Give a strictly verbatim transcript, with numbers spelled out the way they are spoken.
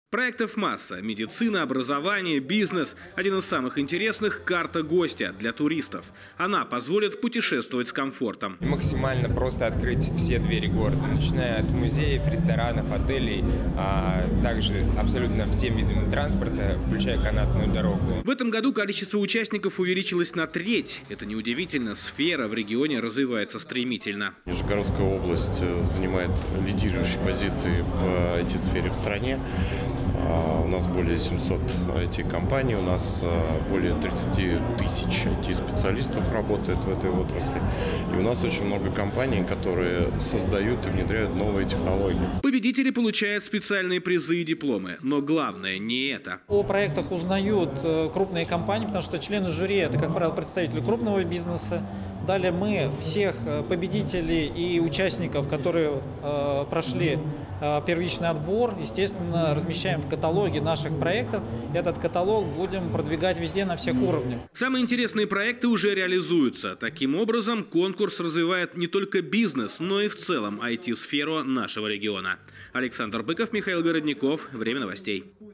Проектов масса – медицина, образование, бизнес. Один из самых интересных – карта гостя для туристов. Она позволит путешествовать с комфортом. Максимально просто открыть все двери города, начиная от музеев, ресторанов, отелей, а также абсолютно всем видами транспорта, включая канатную дорогу. В этом году количество участников увеличилось на треть. Это неудивительно, сфера в регионе развивается стремительно. Нижегородская область занимает лидирующие позиции в ай ти-сфере в стране. У нас более семисот ай ти-компаний, у нас более тридцати тысяч ай ти-специалистов работает в этой отрасли. И у нас очень много компаний, которые создают и внедряют новые технологии. Победители получают специальные призы и дипломы. Но главное не это. О проектах узнают крупные компании, потому что члены жюри – это, как правило, представители крупного бизнеса. Далее мы всех победителей и участников, которые э, прошли э, первичный отбор, естественно, размещаем в каталоге наших проектов. Этот каталог будем продвигать везде на всех уровнях. Самые интересные проекты уже реализуются. Таким образом, конкурс развивает не только бизнес, но и в целом ай ти-сферу нашего региона. Александр Быков, Михаил Городников. Время новостей.